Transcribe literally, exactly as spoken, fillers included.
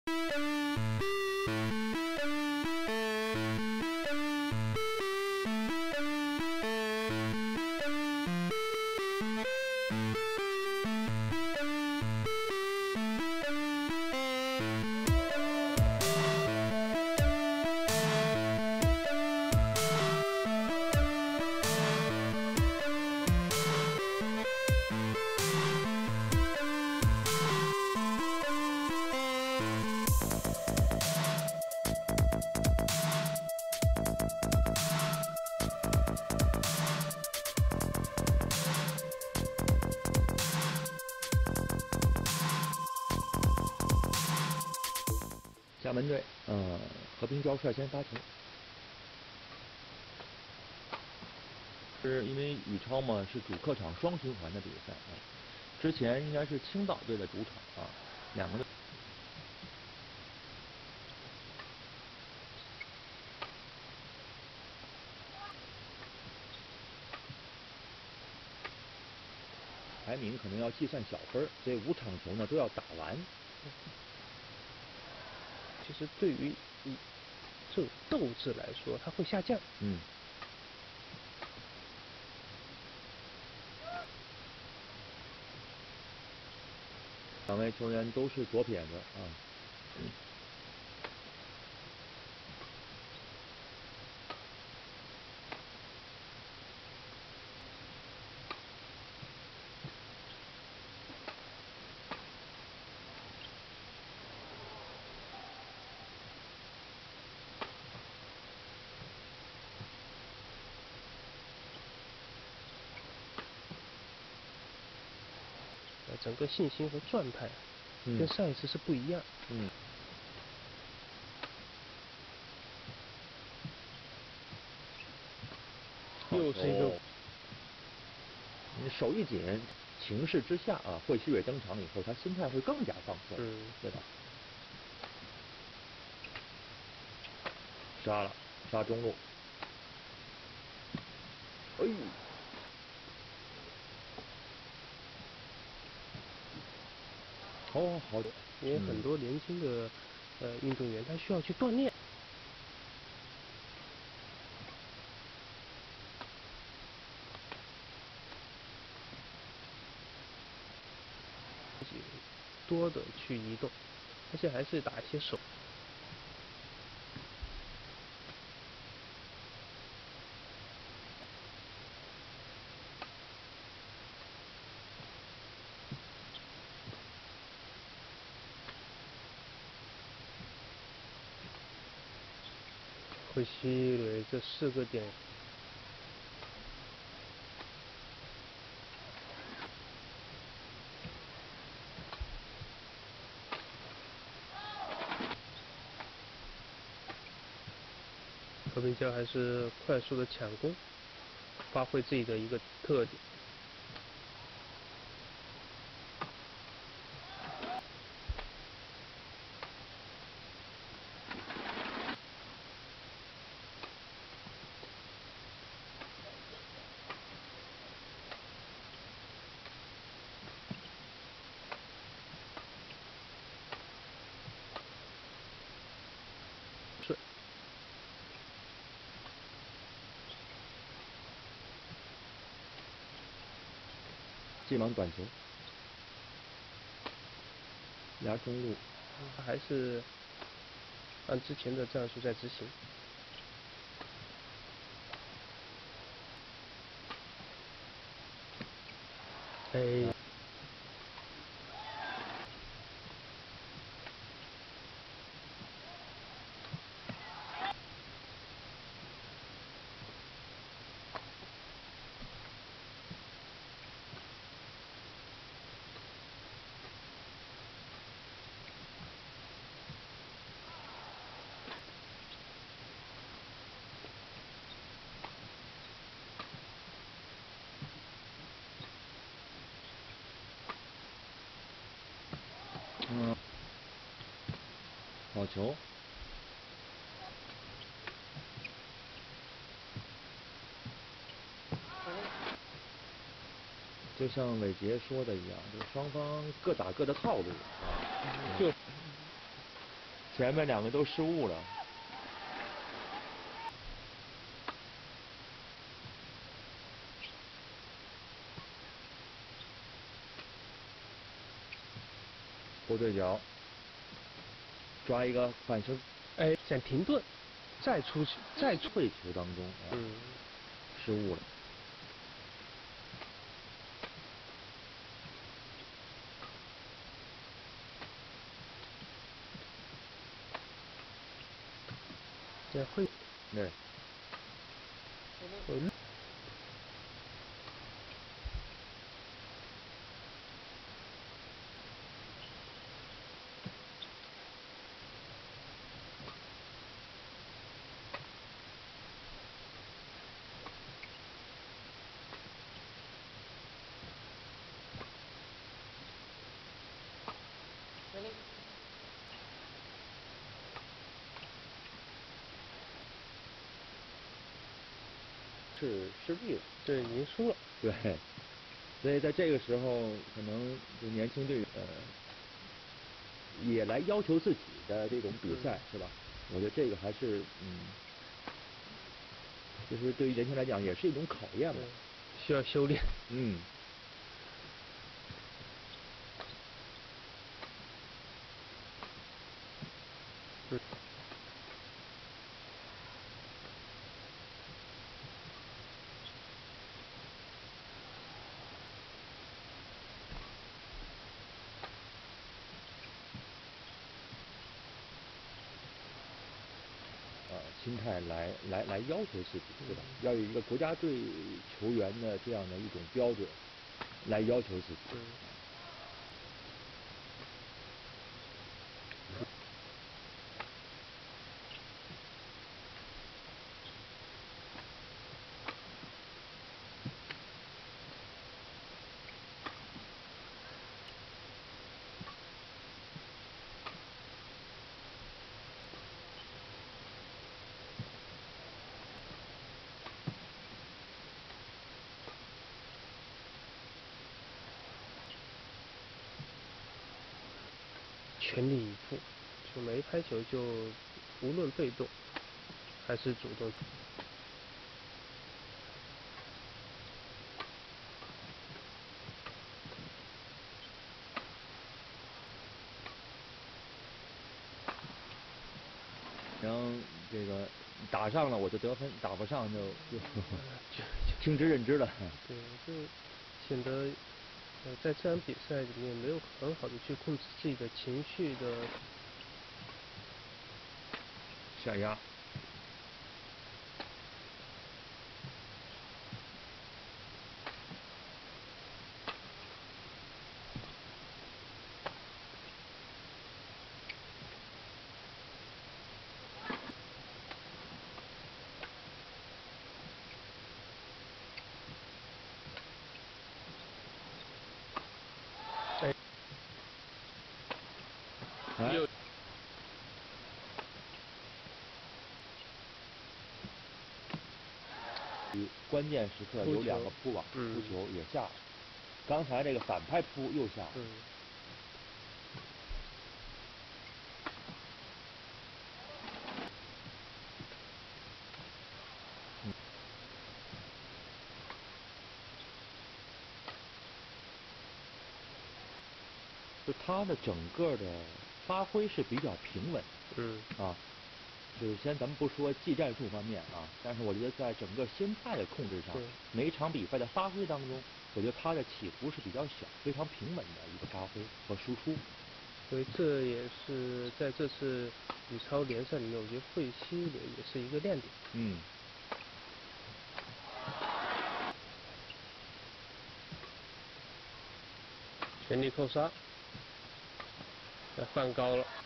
厦门队，呃，和平礁率先发球。是因为宇超嘛是主客场双循环的比赛啊，之前应该是青岛队的主场啊，两个队。排名可能要计算小分，所以五场球呢都要打完。 其实对于以这种斗志来说，它会下降。 嗯。两位球员都是左撇子啊。嗯呃，整个信心和状态跟上一次是不一样。 嗯。 又是一个， 你手一紧，情势之下啊，惠西蕊登场以后，他心态会更加放松， 嗯， 对吧？杀了，杀中路。哎呦！哦，好的。 因为很多年轻的、嗯、呃运动员，他需要去锻炼。自己多的去移动，而且还是打一些手。惠西蕊这四个点。和平礁还是快速的抢攻，发挥自己的一个特点。是。 进网短球，压中路， 他还是按之前的战术在执行。哎。 嗯，好球。就像伟杰说的一样，就双方各打各的套路啊。 就前面两个都失误了。不对角，抓一个反身， 哎，想停顿，再出去，再出。 退球当中，啊、 嗯， 失误了。 也会。 对。 嗯。 是失利了， 对，已经输了。 对，所以在这个时候，可能就年轻队员呃，也来要求自己的这种比赛，是吧？我觉得这个还是嗯，其实对于年轻来讲也是一种考验吧， 需要修炼。 嗯。 嗯。 呃，心态来来来要求自己，对吧？要有一个国家队球员的这样的一种标准，来要求自己。 嗯。全力以赴，就每一拍球就无论被动还是主动。 然后这个打上了我就得分，打不上就就就听之任之了。 对，就显得呃在这场比赛里面没有很好的去控制自己的情绪的下压。哎， 又关键时刻有两个扑网扑嗯球也下了，刚才这个反拍扑又下了。 嗯。 就他的整个的发挥是比较平稳， 嗯啊，就是先咱们不说技战术方面啊，但是我觉得在整个心态的控制上，每一场比赛的发挥当中，我觉得他的起伏是比较小，非常平稳的一个发挥和输出。 所以这也是在这次羽超联赛里面，我觉得慧西的也是一个亮点。 嗯。 全力扣杀，要放高了。